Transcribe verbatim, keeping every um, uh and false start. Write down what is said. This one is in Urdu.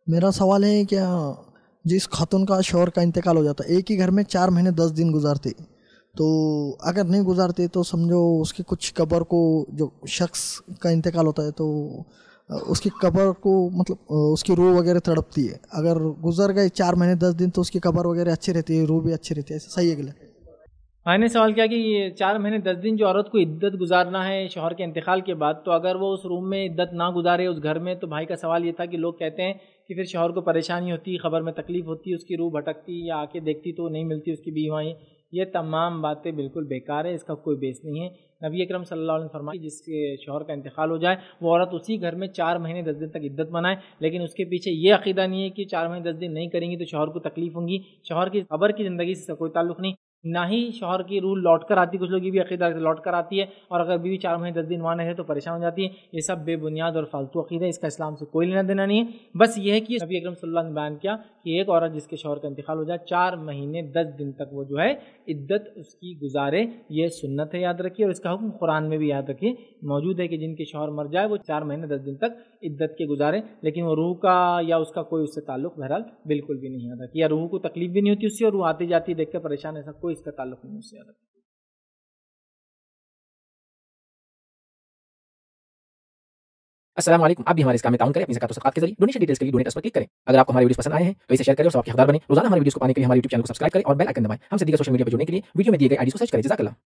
میرا سوال ہے کہ جس خاتون کا شوہر کا انتقال ہو جاتا ہے، ایک ہی گھر میں چار مہینے دس دن گزارتے، تو اگر نہیں گزارتے تو سمجھو اس کی کچھ قبر کو، جو شخص کا انتقال ہوتا ہے تو اس کی قبر کو مطلب اس کی روح وغیرہ تڑپتی ہے، اگر گزر گئے چار مہینے دس دن تو اس کی قبر وغیرہ اچھی رہتی ہے، روح بھی اچھی رہتی ہے، ایسا صحیح ہے کہ میں نے سوال کیا کہ یہ چار مہینے دس دن جو عورت کو عدت گزارنا ہے شوہر کے انتقال کے بعد، تو اگر وہ اس روم میں عدت نہ گزارے اس گھر میں، تو بھائی کا سوال یہ تھا کہ لوگ کہتے ہیں کہ پھر شوہر کو پریشانی ہوتی، خبر میں تکلیف ہوتی، اس کی روح بھٹکتی یا آ کے دیکھتی تو نہیں ملتی اس کی بیویاں. یہ تمام باتیں بالکل بیکار ہے، اس کا کوئی بیس نہیں ہے. نبی اکرم صلی اللہ علیہ وسلم فرمایا جس کے شوہر کا انتقال ہو جائے وہ عورت اسی گھر میں چار مہینے دس دن تک عدت منائے، لیکن اس کے پیچھے یہ عقیدہ نہیں ہے کہ چار مہینے دس دن نہیں کریں گی تو شوہر کو تکلیف ہوں گی. شوہر کی قبر کی زندگی سے کوئی تعلق نہیں، نہ ہی شوہر کی روح لوٹ کر آتی. کچھ لوگ یہ بھی عقیدہ لوٹ کر آتی ہے، اور اگر بیوی چار مہینے دس دن وہاں ہے تو پریشان ہو جاتی ہے. یہ سب بے بنیاد اور فالتو عقیدہ ہے، اس کا اسلام سے کوئی لینا دینا نہیں ہے. بس یہ ہے کہ نبی اکرم صلی اللہ علیہ وسلم نے بیان کیا کہ ایک عورت جس کے شوہر کا انتقال ہو جائے چار مہینے دس دن تک وہ جو ہے عدت اس کی گزارے. یہ سنت ہے، یاد رکھیے، اور اس کا حکم قرآن میں بھی یاد رکھیے موجود ہے کہ جن کے شوہر مر جائے وہ چار مہینے دس دن تک عدت کے گزارے، لیکن وہ روح کا یا اس کا کوئی اس سے تعلق بہرحال بالکل بھی نہیں آتا، یا روح کو تکلیف بھی نہیں ہوتی اس سے، اور روح آتی جاتی دیکھ کر پریشان، ایسا کوئی اس کا تعلق نہیں اس سے آتا. السلام علیکم. آپ بھی ہمارے اس کام میں تعاون کریں اپنی زکات و صدقات کے ذریعے. ڈونیشن ڈیٹیلز کے لیے ڈونیٹ پر کلک کریں. اگر آپ کو ہمارے ویڈیوز پسند آئے ہیں تو اسے شیئر کریں اور ثواب کے حقدار بنیں. روزانہ ہمارے ویڈیوز کو پانے کے لیے ہمارے یوٹیوب چینل کو سبسکرائب کریں اور بیل آئکن دبائیں. ہم سے دیگر سوشل میڈیا پر جڑنے کے لیے ویڈیو میں دیے گئے آئی ڈی کو سرچ کریں. جزاک اللہ.